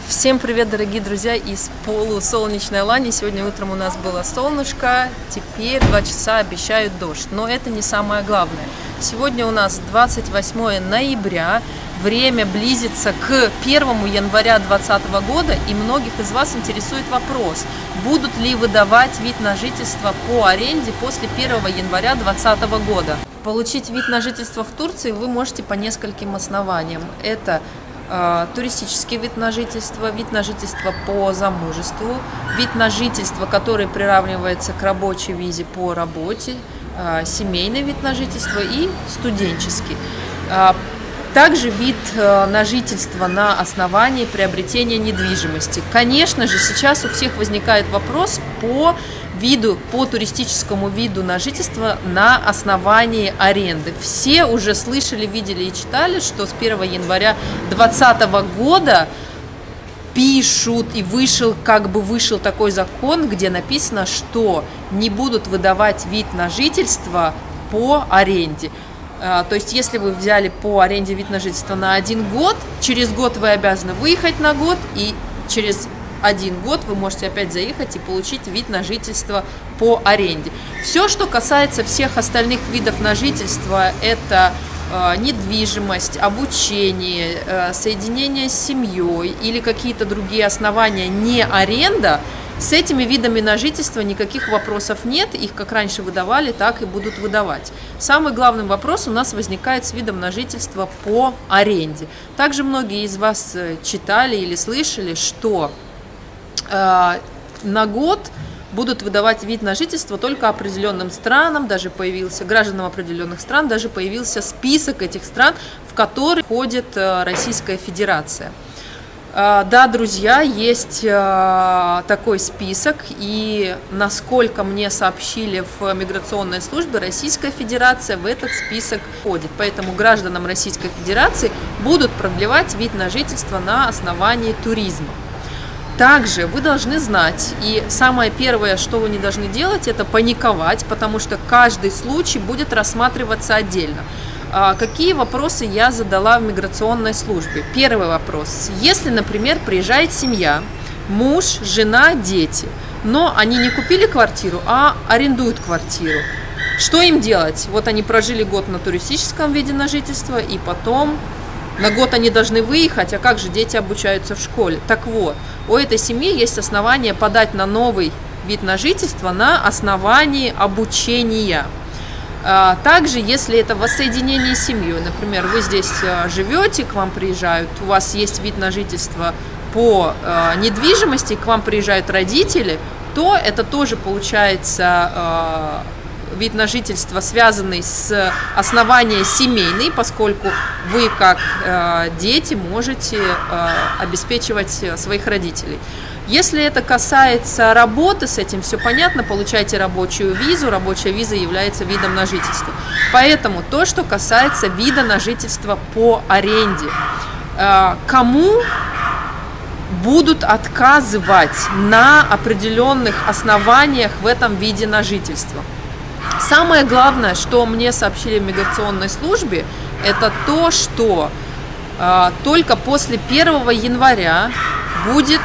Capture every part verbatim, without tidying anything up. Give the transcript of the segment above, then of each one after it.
Всем привет, дорогие друзья, из полусолнечной Алании. Сегодня утром у нас было солнышко, теперь два часа обещают дождь. Но это не самое главное. Сегодня у нас двадцать восьмое ноября, время близится к первому января двадцатого года, и многих из вас интересует вопрос, будут ли выдавать вид на жительство по аренде после первого января двадцатого года. Получить вид на жительство в Турции вы можете по нескольким основаниям. Это туристический вид на жительство, вид на жительство по замужеству, вид на жительство, который приравнивается к рабочей визе по работе, семейный вид на жительство и студенческий. Также вид на жительство на основании приобретения недвижимости. Конечно же, сейчас у всех возникает вопрос по виду, по туристическому виду на жительство на основании аренды. Все уже слышали, видели и читали, что с первого января двадцатого года пишут и вышел, как бы вышел такой закон, где написано, что не будут выдавать вид на жительство по аренде. То есть, если вы взяли по аренде вид на жительство на один год, через год вы обязаны выехать на год, и через один год вы можете опять заехать и получить вид на жительство по аренде. Все, что касается всех остальных видов на жительство, это э, недвижимость, обучение, э, соединение с семьей или какие-то другие основания, не аренда, с этими видами на жительство никаких вопросов нет, их как раньше выдавали, так и будут выдавать. Самый главный вопрос у нас возникает с видом на жительство по аренде. Также многие из вас читали или слышали, что э, на год будут выдавать вид на жительство только определенным странам, даже появился, гражданам определенных стран, даже появился список этих стран, в которые входит э, Российская Федерация. Да, друзья, есть такой список, и насколько мне сообщили в миграционной службе, Российская Федерация в этот список входит. Поэтому гражданам Российской Федерации будут продлевать вид на жительство на основании туризма. Также вы должны знать, и самое первое, что вы не должны делать, это паниковать, потому что каждый случай будет рассматриваться отдельно. Какие вопросы я задала в миграционной службе? Первый вопрос. Если, например, приезжает семья, муж, жена, дети, но они не купили квартиру, а арендуют квартиру, что им делать? Вот они прожили год на туристическом виде на жительство, и потом на год они должны выехать, а как же дети обучаются в школе? Так вот, у этой семьи есть основания подать на новый вид на жительство на основании обучения. Также, если это воссоединение с семьей, например, вы здесь живете, к вам приезжают, у вас есть вид на жительство по недвижимости, к вам приезжают родители, то это тоже получается вид на жительство, связанный с основанием семейный, поскольку вы, как дети, можете обеспечивать своих родителей. Если это касается работы, с этим все понятно, получаете рабочую визу, рабочая виза является видом на жительство. Поэтому то, что касается вида на жительство по аренде, кому будут отказывать на определенных основаниях в этом виде на жительство? Самое главное, что мне сообщили в миграционной службе, это то, что только после первого января будет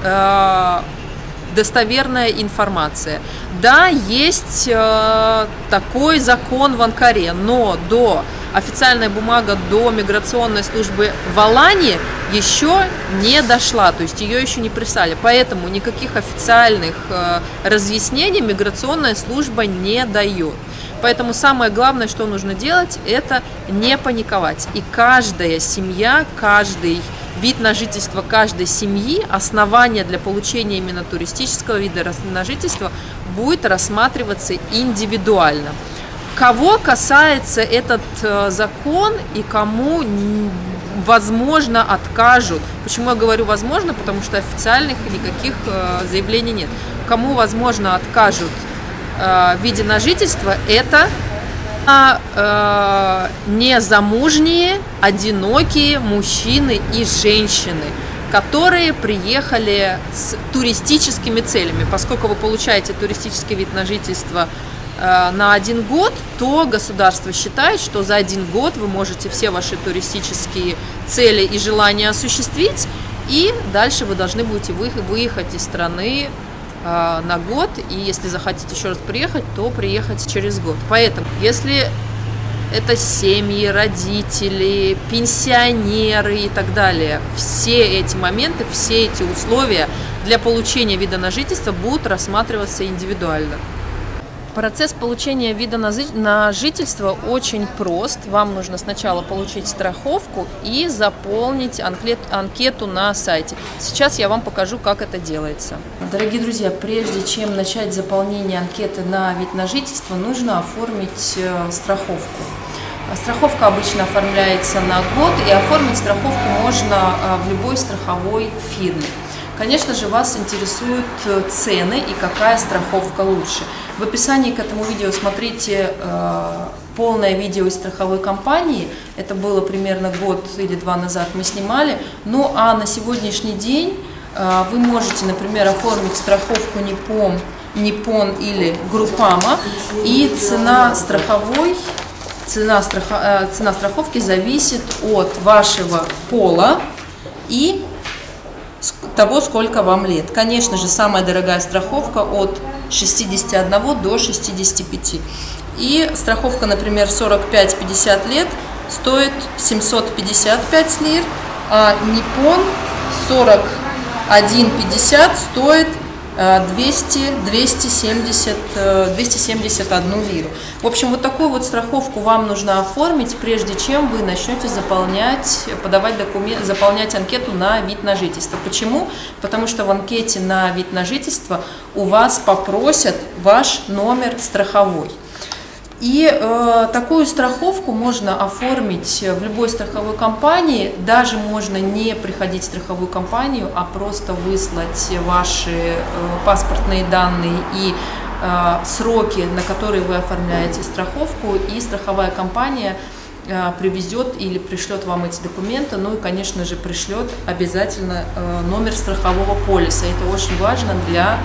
достоверная информация. Да, есть э, такой закон в Анкаре, но до официальная бумага до миграционной службы в Алании еще не дошла, то есть ее еще не прислали. Поэтому никаких официальных э, разъяснений миграционная служба не дает. Поэтому самое главное, что нужно делать, это не паниковать. И каждая семья, каждый вид на жительство каждой семьи, основание для получения именно туристического вида на жительство будет рассматриваться индивидуально. Кого касается этот закон и кому, возможно, откажут. Почему я говорю возможно? Потому что официальных никаких заявлений нет. Кому, возможно, откажут в виде на жительство, это э, незамужние, одинокие мужчины и женщины, которые приехали с туристическими целями. Поскольку вы получаете туристический вид на жительство э, на один год, то государство считает, что за один год вы можете все ваши туристические цели и желания осуществить, И дальше вы должны будете выехать из страны э, на год, и если захотите еще раз приехать, то приехать через год. Поэтому, если это семьи, родители, пенсионеры и так далее, все эти моменты, все эти условия для получения вида на жительство будут рассматриваться индивидуально. Процесс получения вида на жительство очень прост. Вам нужно сначала получить страховку и заполнить анкету на сайте. Сейчас я вам покажу, как это делается. Дорогие друзья, прежде чем начать заполнение анкеты на вид на жительство, нужно оформить страховку. Страховка обычно оформляется на год, и оформить страховку можно в любой страховой фирме. Конечно же, вас интересуют цены и какая страховка лучше. В описании к этому видео смотрите э, полное видео из страховой компании. Это было примерно год или два назад мы снимали. Ну а на сегодняшний день э, вы можете, например, оформить страховку Nippon, Nippon или Groupama, и цена страховой, цена, страхо, э, цена страховки зависит от вашего пола и того, сколько вам лет. Конечно же, самая дорогая страховка от шестидесяти одного до шестидесяти пяти. И страховка, например, сорок пять — пятьдесят лет стоит семьсот пятьдесят пять лир, а Nippon сорок один — пятьдесят стоит двести — двести семьдесят одну лиру. В общем, вот такую вот страховку вам нужно оформить, прежде чем вы начнете заполнять, подавать документ, заполнять анкету на вид на жительство. Почему? Потому что в анкете на вид на жительство у вас попросят ваш номер страховой. И э, такую страховку можно оформить в любой страховой компании, даже можно не приходить в страховую компанию, а просто выслать ваши э, паспортные данные и э, сроки, на которые вы оформляете страховку, и страховая компания э, привезет или пришлет вам эти документы, ну и, конечно же, пришлет обязательно э, номер страхового полиса. Это очень важно для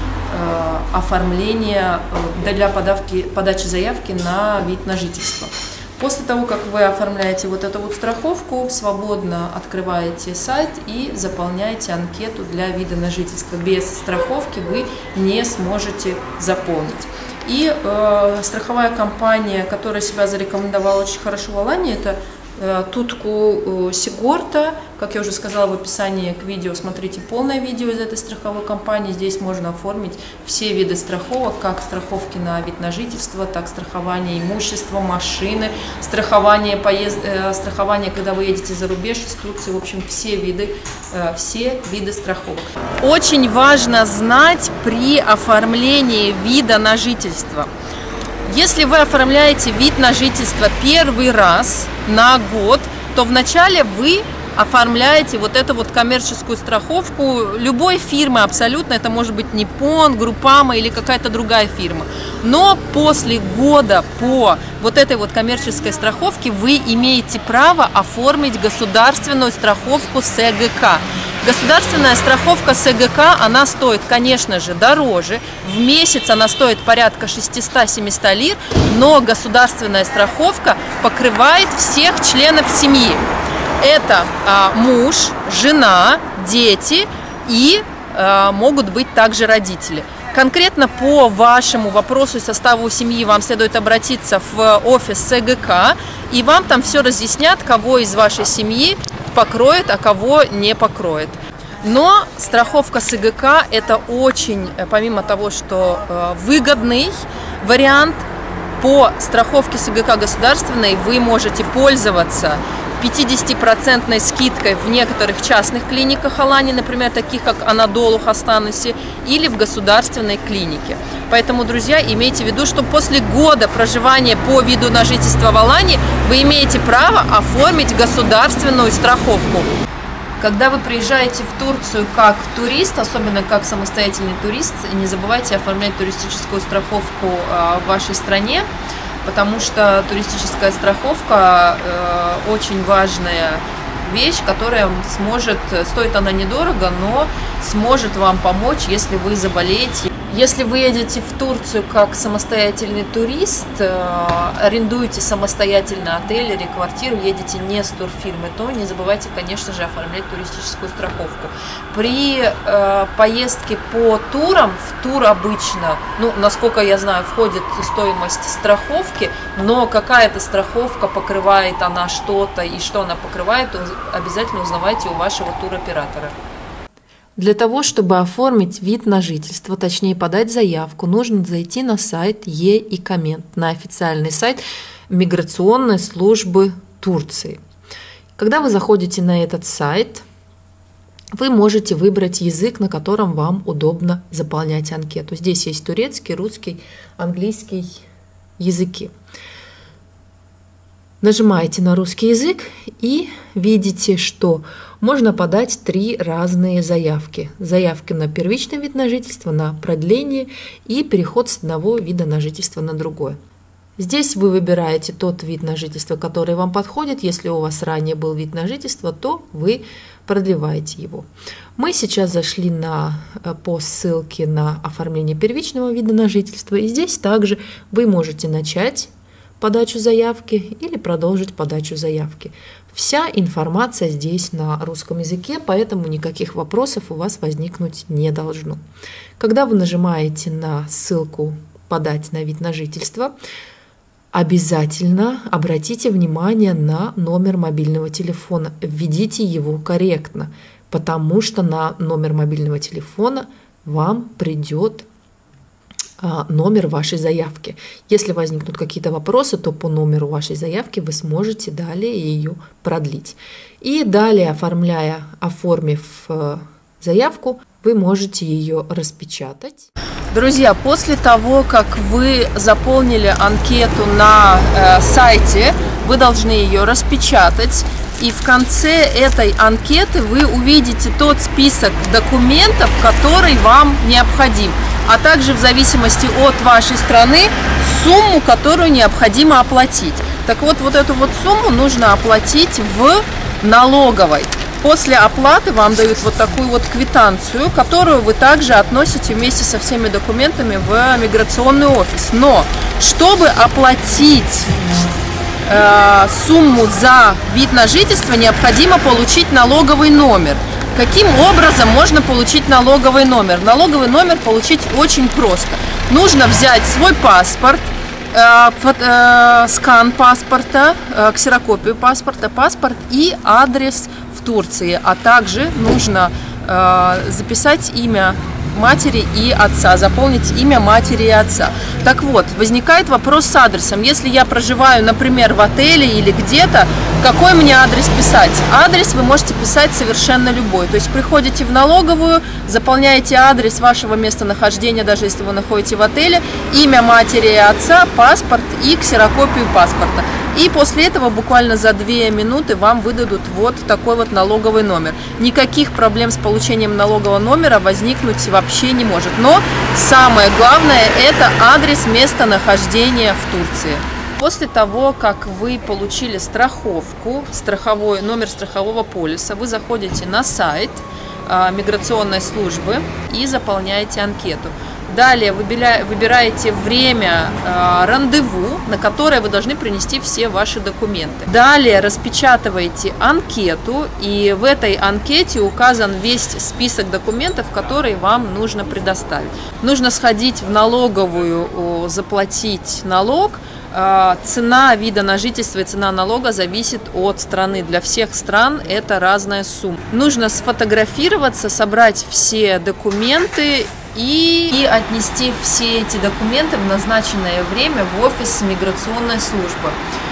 оформления, для подавки, подачи заявки на вид на жительство. После того, как вы оформляете вот эту вот страховку, свободно открываете сайт и заполняете анкету для вида на жительство. Без страховки вы не сможете заполнить. И э, страховая компания, которая себя зарекомендовала очень хорошо в Алании, это Тутку Сигорта. Как я уже сказала в описании к видео, смотрите полное видео из этой страховой компании. Здесь можно оформить все виды страховок, как страховки на вид на жительство, так страхование имущества, машины, страхование, поезд... страхование, когда вы едете за рубеж, из Турции, в общем, все виды, все виды страховок. Очень важно знать при оформлении вида на жительство. Если вы оформляете вид на жительство первый раз на год, то вначале вы оформляете вот эту вот коммерческую страховку любой фирмы абсолютно, это может быть Nippon, Groupama или какая-то другая фирма. Но после года по вот этой вот коммерческой страховке вы имеете право оформить государственную страховку СГК. Государственная страховка СГК, она стоит, конечно же, дороже. В месяц она стоит порядка шестисот-семисот лир, но государственная страховка покрывает всех членов семьи. Это а, муж, жена, дети и а, могут быть также родители. Конкретно по вашему вопросу и составу семьи вам следует обратиться в офис СГК, и вам там все разъяснят, кого из вашей семьи покроет, а кого не покроет. Но страховка СГК – это очень, помимо того, что э, выгодный вариант, по страховке СГК государственной вы можете пользоваться пятидесятипроцентной скидкой в некоторых частных клиниках Алании, например, таких как Анадолу, Хастануси, или в государственной клинике. Поэтому, друзья, имейте в виду, что после года проживания по виду на жительство в Алании вы имеете право оформить государственную страховку. Когда вы приезжаете в Турцию как турист, особенно как самостоятельный турист, не забывайте оформлять туристическую страховку в вашей стране, потому что туристическая страховка э, очень важная вещь, которая сможет, стоит она недорого, но сможет вам помочь, если вы заболеете Если вы едете в Турцию как самостоятельный турист, арендуете самостоятельно отель или квартиру, едете не с турфирмы, то не забывайте, конечно же, оформлять туристическую страховку. При э, поездке по турам, в тур обычно, ну, насколько я знаю, входит стоимость страховки, но какая-то страховка, покрывает она что-то и что она покрывает, обязательно узнавайте у вашего туроператора. Для того, чтобы оформить вид на жительство, точнее подать заявку, нужно зайти на сайт e-икомент, на официальный сайт миграционной службы Турции. Когда вы заходите на этот сайт, вы можете выбрать язык, на котором вам удобно заполнять анкету. Здесь есть турецкий, русский, английский языки. Нажимаете на русский язык и видите, что можно подать три разные заявки. Заявки на первичный вид на жительство, на продление и переход с одного вида на жительство на другое. Здесь вы выбираете тот вид на жительство, который вам подходит. Если у вас ранее был вид на жительство, то вы продлеваете его. Мы сейчас зашли на, по ссылке на оформление первичного вида на жительство. И здесь также вы можете начать подачу заявки или продолжить подачу заявки. Вся информация здесь на русском языке, поэтому никаких вопросов у вас возникнуть не должно. Когда вы нажимаете на ссылку «Подать на вид на жительство», обязательно обратите внимание на номер мобильного телефона. Введите его корректно, потому что на номер мобильного телефона вам придет номер вашей заявки. Если возникнут какие-то вопросы, то по номеру вашей заявки вы сможете далее ее продлить. И далее, оформляя, оформив заявку, вы можете ее распечатать. Друзья, после того, как вы заполнили анкету на э, сайте, вы должны ее распечатать. И в конце этой анкеты вы увидите тот список документов, который вам необходим, а также в зависимости от вашей страны сумму, которую необходимо оплатить. Так вот, вот эту вот сумму нужно оплатить в налоговой. После оплаты вам дают вот такую вот квитанцию, которую вы также относите вместе со всеми документами в миграционный офис. Но чтобы оплатить э, сумму за вид на жительство, необходимо получить налоговый номер. Каким образом можно получить налоговый номер? Налоговый номер получить очень просто. Нужно взять свой паспорт, э, э, скан паспорта, э, ксерокопию паспорта, паспорт и адрес в Турции, а также нужно э, записать имя матери и отца, заполнить имя матери и отца. Так вот, возникает вопрос с адресом. Если я проживаю, например, в отеле или где-то, какой мне адрес писать? Адрес вы можете писать совершенно любой. То есть приходите в налоговую, заполняете адрес вашего местонахождения, даже если вы находитесь в отеле, имя матери и отца, паспорт и ксерокопию паспорта. И после этого буквально за две минуты вам выдадут вот такой вот налоговый номер. Никаких проблем с получением налогового номера возникнуть вообще не может. Но самое главное – это адрес местонахождения в Турции. После того, как вы получили страховку, страховой, номер страхового полиса, вы заходите на сайт а, миграционной службы и заполняете анкету. Далее выбираете время э, рандеву, на которое вы должны принести все ваши документы. Далее распечатываете анкету, и в этой анкете указан весь список документов, которые вам нужно предоставить. Нужно сходить в налоговую, заплатить налог. Цена вида на жительство и цена налога зависит от страны. Для всех стран это разная сумма. Нужно сфотографироваться, собрать все документы и, и отнести все эти документы в назначенное время в офис миграционной службы.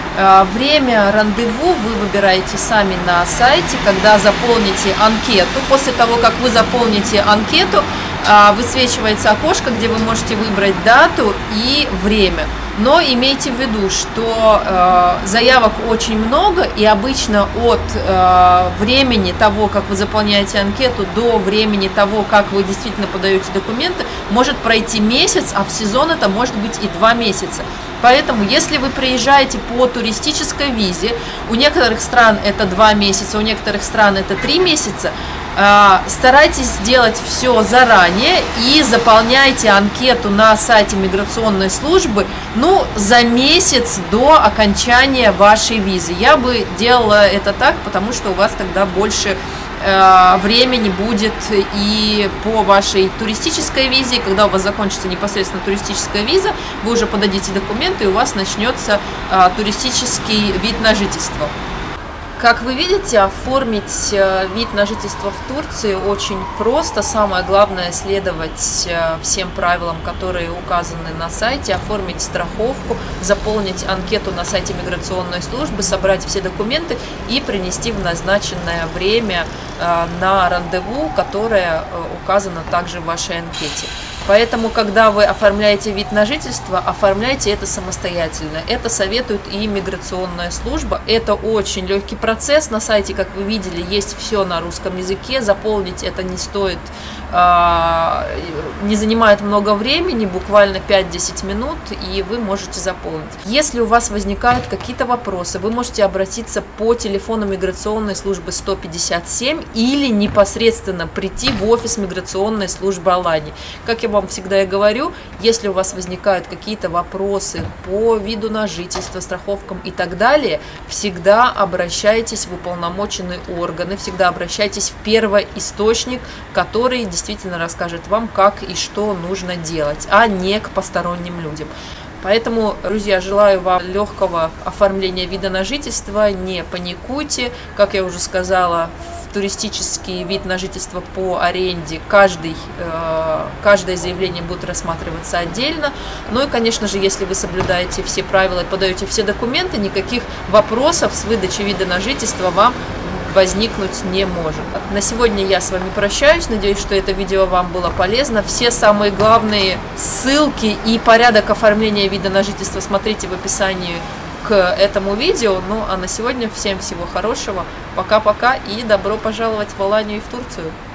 Время рандеву вы выбираете сами на сайте, когда заполните анкету. После того, как вы заполните анкету, высвечивается окошко, где вы можете выбрать дату и время. Но имейте в виду, что э, заявок очень много, и обычно от э, времени того, как вы заполняете анкету, до времени того, как вы действительно подаете документы, может пройти месяц, а в сезон это может быть и два месяца. Поэтому, если вы приезжаете по туристической визе, у некоторых стран это два месяца, у некоторых стран это три месяца, Старайтесь сделать все заранее и заполняйте анкету на сайте миграционной службы, ну, за месяц до окончания вашей визы. Я бы делала это так, потому что у вас тогда больше э, времени будет и по вашей туристической визе. Когда у вас закончится непосредственно туристическая виза, вы уже подадите документы, и у вас начнется э, туристический вид на жительство. Как вы видите, оформить вид на жительство в Турции очень просто. Самое главное — следовать всем правилам, которые указаны на сайте, оформить страховку, заполнить анкету на сайте миграционной службы, собрать все документы и принести в назначенное время на рандеву, которое указано также в вашей анкете. Поэтому, когда вы оформляете вид на жительство, оформляйте это самостоятельно. Это советует и миграционная служба. Это очень легкий процесс. На сайте, как вы видели, есть все на русском языке. Заполнить это не стоит, не занимает много времени, буквально пять-десять минут, и вы можете заполнить. Если у вас возникают какие-то вопросы, вы можете обратиться по телефону миграционной службы сто пятьдесят семь или непосредственно прийти в офис миграционной службы Алании. Как я вам всегда и говорю, если у вас возникают какие-то вопросы по виду на жительство, страховкам и так далее, всегда обращайтесь в уполномоченные органы, всегда обращайтесь в первоисточник, который действительно расскажет вам, как и что нужно делать, а не к посторонним людям. Поэтому, друзья, желаю вам легкого оформления вида на жительство, не паникуйте. Как я уже сказала, туристический вид на жительство по аренде, каждый, э, каждое заявление будет рассматриваться отдельно. Ну и, конечно же, если вы соблюдаете все правила и подаете все документы, никаких вопросов с выдачей вида на жительство вам возникнуть не может. На сегодня я с вами прощаюсь. Надеюсь, что это видео вам было полезно. Все самые главные ссылки и порядок оформления вида на жительство смотрите в описании к этому видео. Ну а на сегодня всем всего хорошего. Пока-пока и добро пожаловать в Аланию и в Турцию.